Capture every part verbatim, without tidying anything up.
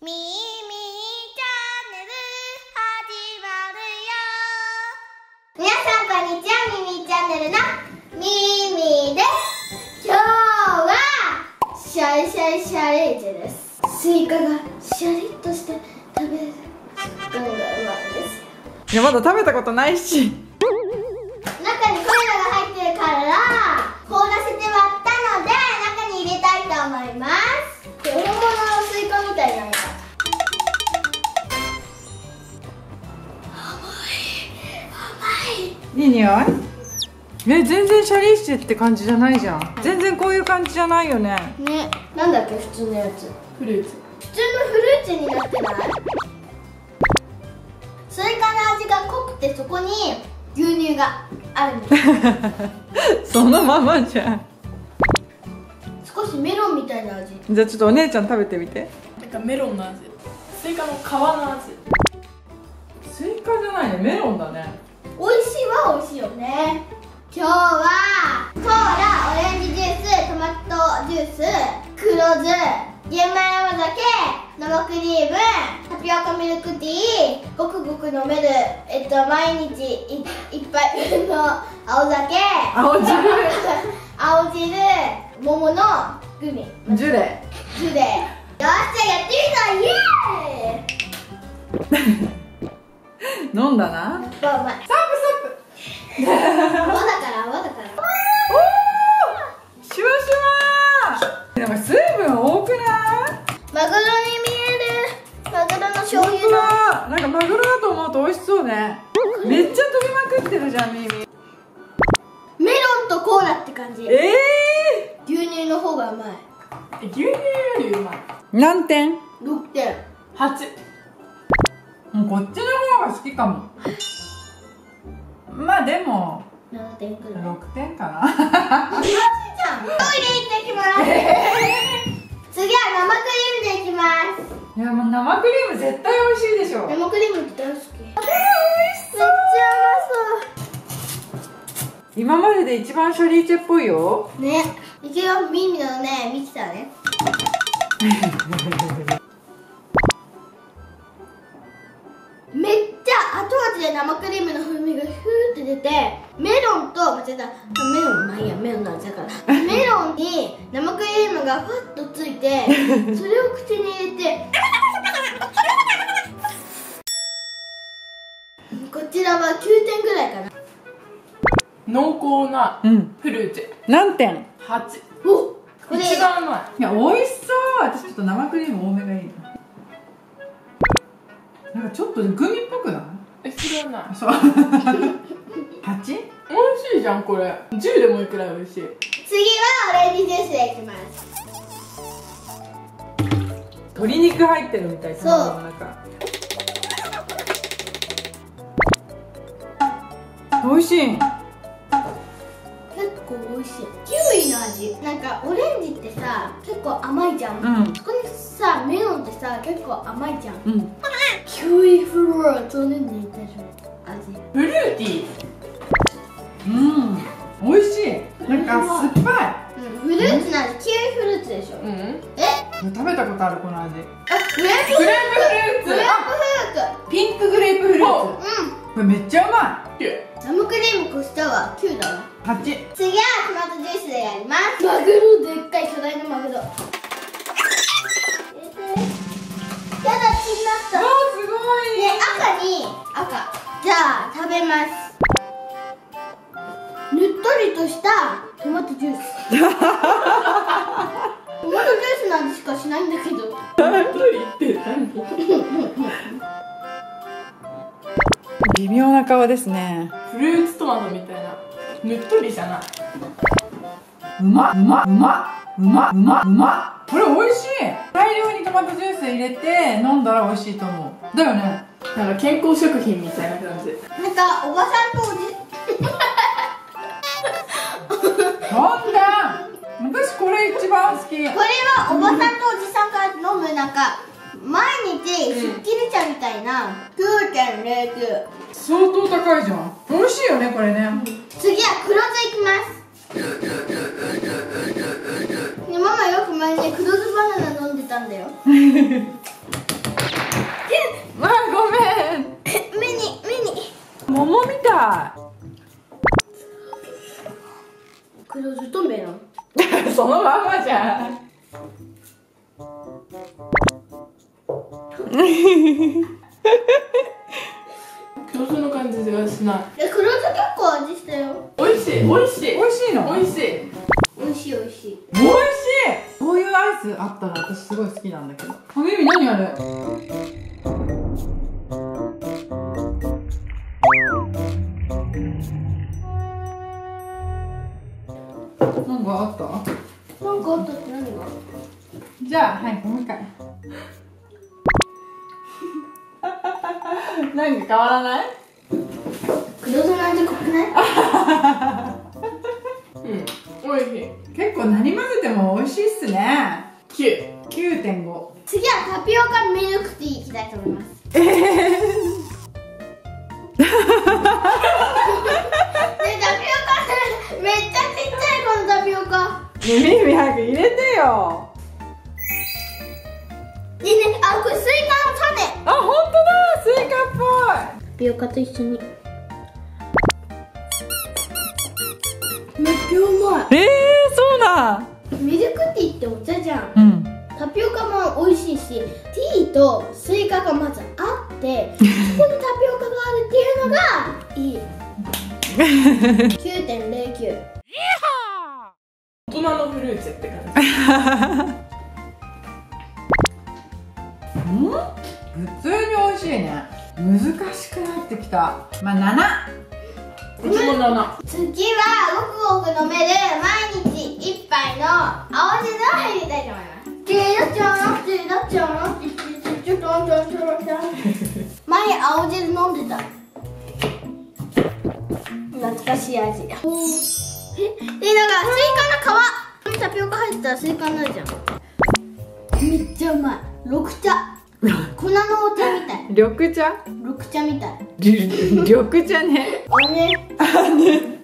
ミーミーチャンネル始まるよ。皆さんこんにちは、ミーミーチャンネルのミーミーです。今日はシャリシャリシャリーズです。スイカがシャリッとして食べる食感がうまいです。 いや、まだ食べたことないし。 中にこういうのが入ってるから凍らせて割ったので中に入れたいと思います。本物のスイカみたいなのがいい匂い？え、全然シャリッシュって感じじゃないじゃん。全然こういう感じじゃないよね。 ね、なんだっけ普通のやつ。 フルーツ。 普通のフルーツになってない？スイカの味が濃くてそこに牛乳があるんです。 そのままじゃん。 少しメロンみたいな味。 じゃあちょっとお姉ちゃん食べてみて。 なんかメロンの味。スイカの皮の味。 スイカじゃないね、メロンだね。 美味しいは美味しいよね。今日はコーラ、オレンジジュース、トマトジュース、黒酢、玄米甘酒、生クリーム、タピオカミルクティー、ごくごく飲める、えっと、毎日い一杯分の青酒、 青汁青汁、桃のグミ、 ジュレ。 ジュレ。よっしゃ、やってみた、イエーイ。 飲んだな。 やっぱうまい。 サクサク。 泡だから泡だからシュワシュワ。なんか水分多くない？ マグロに見える。マグロの醤油の。 なんかマグロだと思うと美味しそうね。めっちゃ飛びまくってるじゃん、ミミ。 メロンとコーラって感じ。 ええー、牛乳の方がうまい。 牛乳よりうまい。 何点？ ろくてん。 はち。 もうこっちの方が好きかも。まあでもななてんくらい。 ろくてんかな。 同じじゃん。トイレ行ってきます。次は生クリームでいきます。 いや、もう生クリーム絶対美味しいでしょ。 生クリームって大好き。えー、美味しそう。めっちゃうまそう。 今までで一番シャリーチェっぽいよ。 ね。いくよ、ミミのね、ミキサーね。めっちゃ後味で生クリームの風味がふーって出て、メロンと間違えた、メロンまあいいや、メロンの味だからメロンに生クリームがふわっとついて、それを口に入れてこちらはきゅうてんぐらいかな。 濃厚なフルーツ。 何点？ はち。 お、これ一番うまい。 いや、美味しそう。私ちょっと生クリーム多めがいいな。なんかちょっとグミっぽくない？ え、知らない。 そう。はち？ 美味しいじゃんこれ。じゅうでもいいくらい美味しい。 次はオレンジジュースでいきます。 鶏肉入ってるみたい。 そう卵の中。美味しい。 結構美味しい。キウイの味。なんかオレンジってさ、結構甘いじゃん。 うん。 そこにさ、メロンってさ、結構甘いじゃん。 うん。 キウイフルーツをね、煮た味。 フルーティー。 うん。美味しい。なんか酸っぱうん、フルーツの味。キウイフルーツでしょ。 うん。 え、 い。食べたことあるこの味。 あ、グレープフルーツ。 グレープフルーツ。 グレープフルーツ。 ピンクグレープフルーツ。 うん。 これめっちゃうまい。 生クリーム越したわ。きゅうだな。 はち。 次はトマトジュースでやります。マグロ、でっかい巨大なマグロ。やだ、血になった。 わあ、すごい。 で、赤に赤。じゃあ食べます。ぬっとりとしたトマトジュース。トマトジュースの味しかしないんだけど。 何と言って何？ 微妙な顔ですね。 フルーツトマトみたいな。ぬっとりじゃない。 うまっうまっうまっうまっうまっうまっ。これ美味しい。大量にトマトジュース入れて飲んだら美味しいと思う。だよね。 なんか健康食品みたいな感じ。 なんかおばさんとおじ飲んだ。私これ一番好き。 これはおばさんとおじさんから飲むなんか毎日すっきり茶みたいな きゅうてんゼロきゅう。 相当高いじゃん。美味しいよねこれね。 次は黒酢いきます。でママよく前に黒酢バナナ飲んでたたんだよ。 まあごめん。 目に目に桃みた黒酢とメロン。 い。そのまんまじゃん。 黒酢の感じがしない。 え、黒酢結構味したよ。 美味しい美味しい美味しいの？ 美味しい。 美味しい美味しい。 美味しい。こういうアイスあったら私すごい好きなんだけど。あ、ミミ何あれ？なんかあった？ なんかあったって何が？ じゃあはいもう一回。なんか変わらない？ 黒酢の味濃くない？ うん、美味しい。 結構何混ぜても美味しいっすね。 きゅう。 きゅうてんご。 次はタピオカミルクティーいきたいと思います。 ええー。 ね、タピオカめっちゃちっちゃいこのタピオカ。 ね、ミミ早く入れてよ。 いいね、あ、これスイカの種。 あ、本当だ、スイカっぽい。 タピオカと一緒に。めっちゃうまい。 ええー、そうだ。 ミルクティーってお茶じゃん。 うん。 タピオカも美味しいし、ティーとスイカがまずあって、そこにタピオカがあるっていうのがいい。きゅうてんゼロきゅう。 大人のフルーツって感じ。 うん？普通に美味しいね。難しくなってきた。まあなな。 うちもなな。 次はごくごく飲める毎日一杯の青汁を入れたいと思います。チラチャチラチャチチチチチラチャチラチャ。前青汁飲んでた。懐かしい味。え、でなんかスイカの皮。タピオカ入ったらスイカになるじゃん。めっちゃうまい。緑茶。粉のお茶みたい。 緑茶？ 緑茶みたい。 緑茶ね。 あれ？ あね。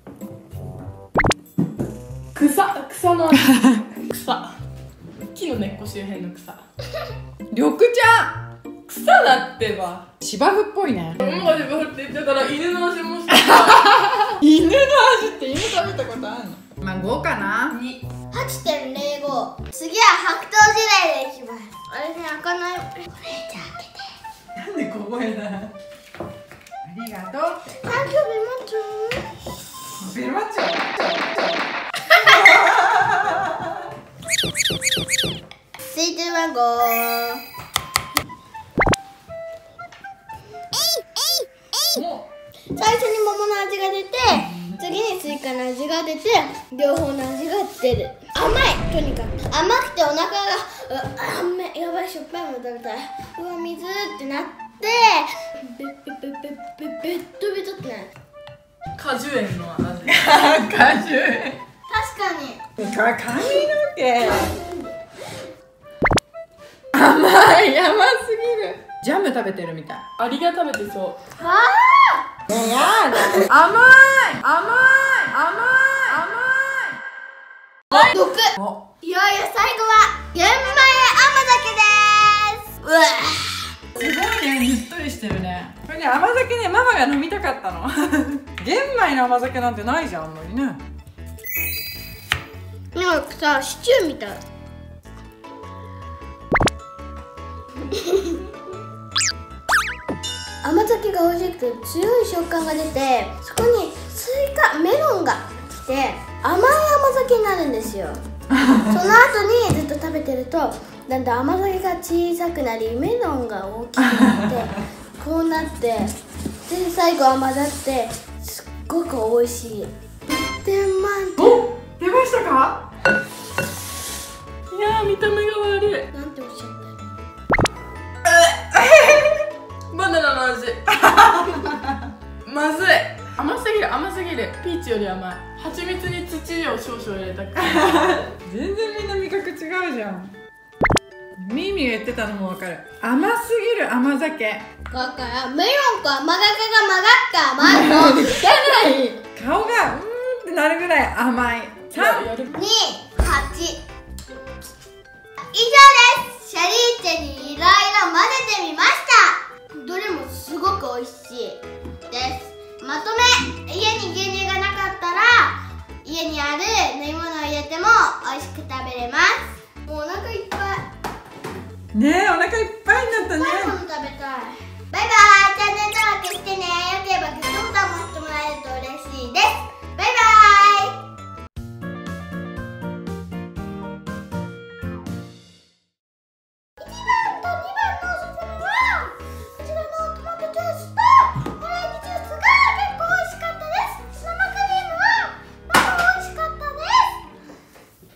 草、草の味。草。木の根っこ周辺の草。 緑茶。 草だってば。 芝生っぽいね。 うん、マジバって言ってたから犬の味もした。 犬の味って犬食べたことあるの？まあごかな。 に。 はちてんゼロご。次は白桃時代でいきます。あれね、開かない。これじゃあ開けて。 なんで小声だ。ありがとう。 サンキューベマチョ。 ベマチョ。 スイートマンゴー。 も最初に桃の味が出て、次にスイカの味が出て、両方の味が出る。甘い、とにかく甘くてお腹がう甘い、やばい、しょっぱいもの食べたい。うわ、水ってなってベッベッベッベッベッベッドベトってなる。 う果樹園の味。 果樹園。 確かにか髪の毛。甘い、甘すぎる。ジャム食べてるみたい。 アリが食べてそう。 あね、やだ。甘い、甘い、甘い、甘い。 ー毒。 お、 いよいよ最後は玄米甘酒です。うわすごいね、ねっとりしてるね。これね、甘酒ね、ママが飲みたかったの。玄米の甘酒なんてないじゃん、あんまりね。 なんかさ、シチューみたい。甘酒が美味しくて強い食感が出て、そこにスイカ、メロンが来て甘い甘酒になるんですよ。その後にずっと食べてるとだんだん甘酒が小さくなり、メロンが大きくなってこうなって、で最後甘だってすっごく美味しい。いってん満点。 お、出ましたか？ いやー、見た目が悪い。 なんておっしゃったの？ バナナの味。まずい。甘すぎる、甘すぎる。ピーチより甘い。蜂蜜に土を少々入れたくて。 全然みんな味覚違うじゃん。ミーミーが言ってたのもわかる。甘すぎる甘酒。 だからメロンと甘酒が混ざった甘いの。 顔がうーんってなるぐらい甘い。さん、 やる。 に、はち。 です。シャリーチェにいろいろ混ぜてみました。どれもすごく美味しいです。まとめ、家に牛乳がなかったら家にある飲み物を入れても美味しく食べれます。もうお腹いっぱい。 ねえ、お腹いっぱいになったね。 いっぱいもの食べたい。バイバイ。チャンネル登録してね。よければ